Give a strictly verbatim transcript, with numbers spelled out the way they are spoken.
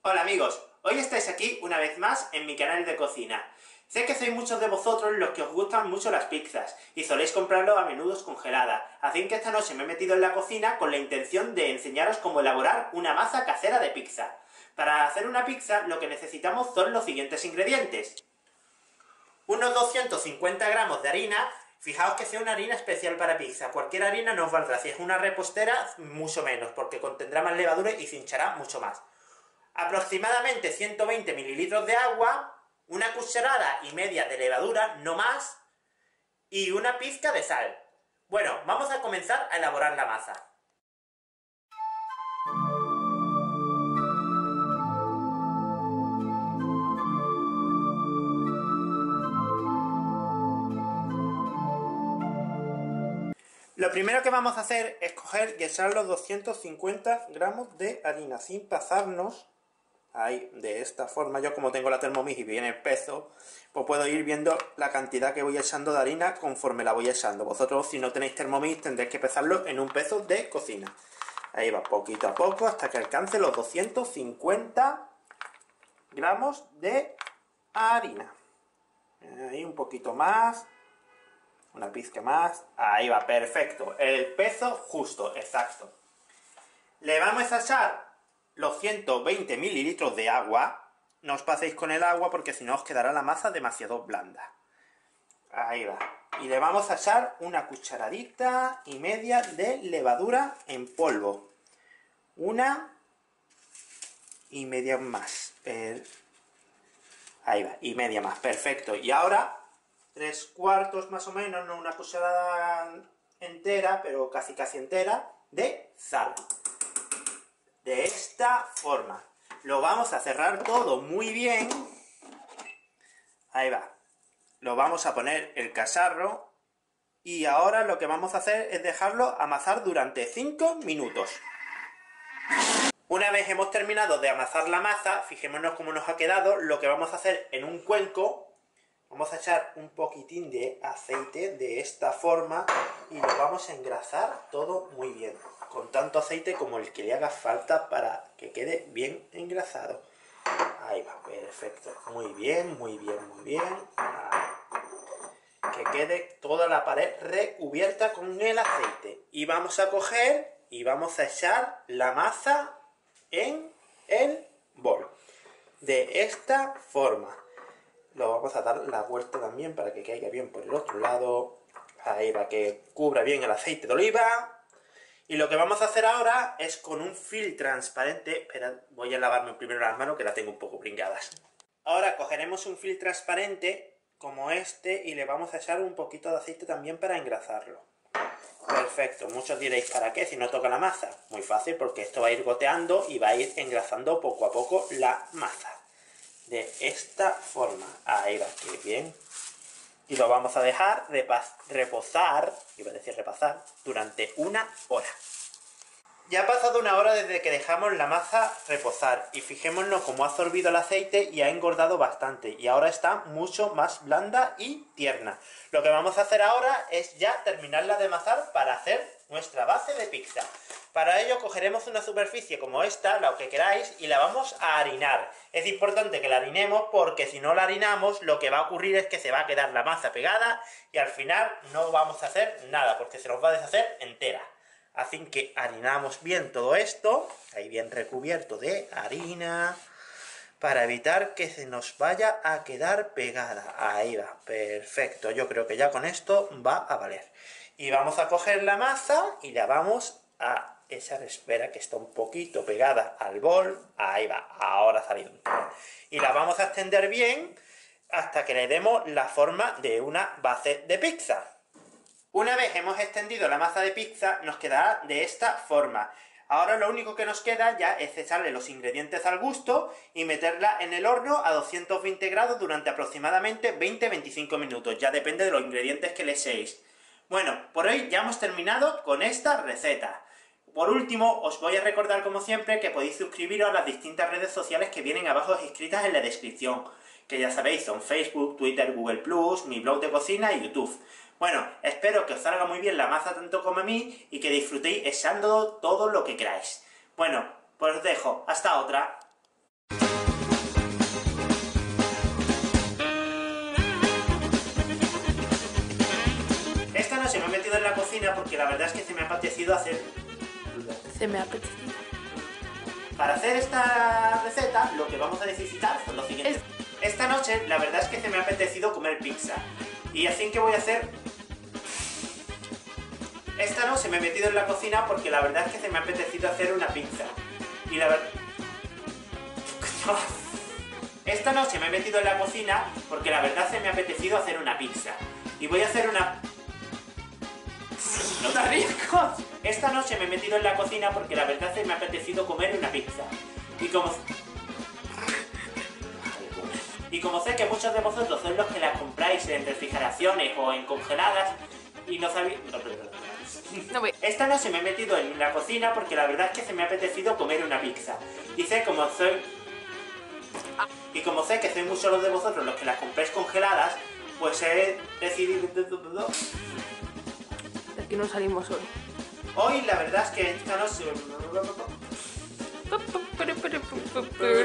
Hola amigos, hoy estáis aquí una vez más en mi canal de cocina. Sé que sois muchos de vosotros los que os gustan mucho las pizzas y soléis comprarlo a menudo congeladas, así que esta noche me he metido en la cocina con la intención de enseñaros cómo elaborar una masa casera de pizza. Para hacer una pizza lo que necesitamos son los siguientes ingredientes: unos doscientos cincuenta gramos de harina. Fijaos que sea una harina especial para pizza, cualquier harina no os valdrá. Si es una repostera, mucho menos, porque contendrá más levadura y se hinchará mucho más. Aproximadamente ciento veinte mililitros de agua, una cucharada y media de levadura, no más, y una pizca de sal. Bueno, vamos a comenzar a elaborar la masa. Lo primero que vamos a hacer es coger y echar los doscientos cincuenta gramos de harina sin pasarnos. Ahí, de esta forma. Yo, como tengo la Thermomix y viene el peso, pues puedo ir viendo la cantidad que voy echando de harina conforme la voy echando. Vosotros, si no tenéis Thermomix, tendréis que pesarlo en un peso de cocina. Ahí va, poquito a poco, hasta que alcance los doscientos cincuenta gramos de harina. Ahí un poquito más, una pizca más. Ahí va, perfecto. El peso justo, exacto. Le vamos a echar los ciento veinte mililitros de agua. No os paséis con el agua porque si no os quedará la masa demasiado blanda. Ahí va. Y le vamos a echar una cucharadita y media de levadura en polvo. Una y media más. Eh, ahí va, y media más, perfecto. Y ahora, tres cuartos más o menos, no una cucharada entera, pero casi casi entera, de sal. De esta forma. Lo vamos a cerrar todo muy bien. Ahí va. Lo vamos a poner el cacharro. Y ahora lo que vamos a hacer es dejarlo amasar durante cinco minutos. Una vez hemos terminado de amasar la masa, fijémonos cómo nos ha quedado. Lo que vamos a hacer en un cuenco, vamos a echar un poquitín de aceite de esta forma y lo vamos a engrasar todo muy bien, con tanto aceite como el que le haga falta para que quede bien engrasado. Ahí va, perfecto, muy bien, muy bien, muy bien. Ahí. Que quede toda la pared recubierta con el aceite. Y vamos a coger y vamos a echar la masa en el bol. De esta forma. Lo vamos a dar la vuelta también para que caiga bien por el otro lado. Ahí va, que cubra bien el aceite de oliva. Y lo que vamos a hacer ahora es con un film transparente. Espera, voy a lavarme primero las manos que las tengo un poco pringadas. Ahora cogeremos un film transparente como este y le vamos a echar un poquito de aceite también para engrasarlo. Perfecto, muchos diréis ¿para qué si no toca la masa? Muy fácil, porque esto va a ir goteando y va a ir engrasando poco a poco la masa. De esta forma. Ahí va, qué bien. Y lo vamos a dejar reposar, iba a decir repasar, durante una hora. Ya ha pasado una hora desde que dejamos la masa reposar y fijémonos cómo ha absorbido el aceite y ha engordado bastante y ahora está mucho más blanda y tierna. Lo que vamos a hacer ahora es ya terminarla de amasar para hacer nuestra base de pizza. Para ello cogeremos una superficie como esta, la que queráis, y la vamos a harinar. Es importante que la harinemos porque si no la harinamos lo que va a ocurrir es que se va a quedar la masa pegada y al final no vamos a hacer nada porque se nos va a deshacer entera. Así que harinamos bien todo esto, ahí bien recubierto de harina, para evitar que se nos vaya a quedar pegada. Ahí va, perfecto, yo creo que ya con esto va a valer. Y vamos a coger la masa y la vamos a echar, espera que está un poquito pegada al bol, ahí va, ahora ha salido. Y la vamos a extender bien hasta que le demos la forma de una base de pizza. Una vez hemos extendido la masa de pizza, nos quedará de esta forma. Ahora lo único que nos queda ya es echarle los ingredientes al gusto y meterla en el horno a doscientos veinte grados durante aproximadamente veinte a veinticinco minutos. Ya depende de los ingredientes que le echéis. Bueno, por hoy ya hemos terminado con esta receta. Por último, os voy a recordar como siempre que podéis suscribiros a las distintas redes sociales que vienen abajo escritas en la descripción. Que ya sabéis, son Facebook, Twitter, Google plus, mi blog de cocina y YouTube. Bueno, espero que os salga muy bien la masa tanto como a mí y que disfrutéis echando todo lo que queráis. Bueno, pues os dejo. Hasta otra. noche me he metido en la cocina porque la verdad es que se me ha apetecido hacer... Se me ha apetecido. Para hacer esta receta, lo que vamos a necesitar son los siguientes. Es... Esta noche, la verdad es que se me ha apetecido comer pizza. Y así que voy a hacer... Esta noche me he metido en la cocina porque la verdad es que se me ha apetecido hacer una pizza. Y la verdad... Esta noche me he metido en la cocina porque la verdad se me ha apetecido hacer una pizza. Y voy a hacer una... ¡No te rías! Esta noche me he metido en la cocina porque la verdad se me ha apetecido comer una pizza. Y como... Y como sé que muchos de vosotros sois los que las compráis en refrigeraciones o en congeladas y no sabéis... No, perdón. No voy. Esta noche me he metido en la cocina porque la verdad es que se me ha apetecido comer una pizza. Y sé como soy... Y como sé que sois muchos de vosotros los que las compráis congeladas, pues he decidido... De aquí no salimos hoy. Hoy la verdad es que esta noche...